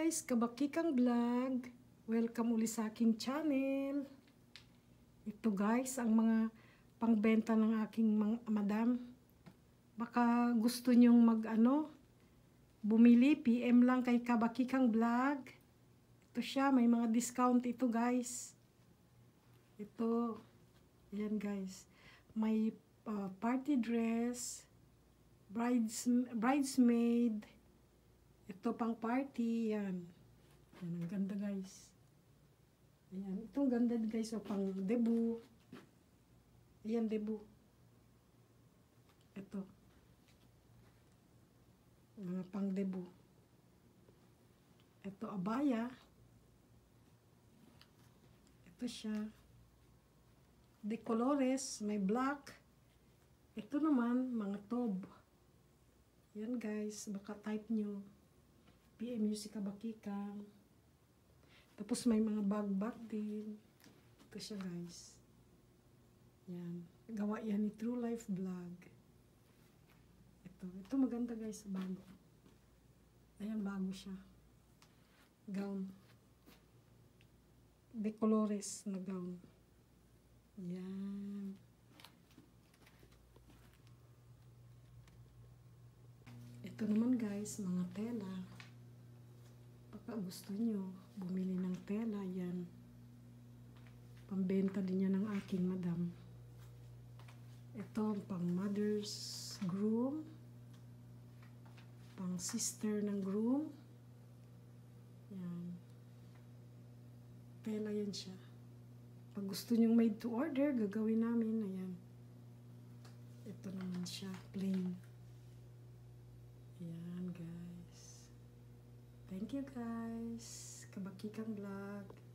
guys, Kabakikang Vlog. Welcome uli sa aking channel. Ito guys, ang mga pangbenta ng aking madam. Baka gusto nyong bumili, PM lang kay Kabakikang Vlog. Ito siya, may mga discount ito guys. Ito, ayan guys. May party dress, bridesmaid, ito pang party, yan. Yan, ang ganda guys. Ayan, itong ganda guys, o pang debut. Ayan, debut. Ito. Mga pang debut. Ito, abaya. Ito siya. De colores, may black. Ito naman, mga tob. Yan guys, baka type nyo. PM nyo si Kabakikang. Tapos may mga bag din. Ito siya guys. Yan. Gawa yan ni True Life Vlog. Ito maganda guys, bago. Ayan, bago siya. Gown. De colores na gown. Yan. Ito naman guys, mga tela. Baka gusto nyo bumili ng tela, yan. Pambenta din yan ng aking madam. Ito pang mother's groom, pang sister ng groom. Yan. Tela yan siya. Pag gusto nyong made to order, gagawin namin. Ayan. Ito naman siya, plain. Ayan guys. Thank you guys. Kabakikang Vlog.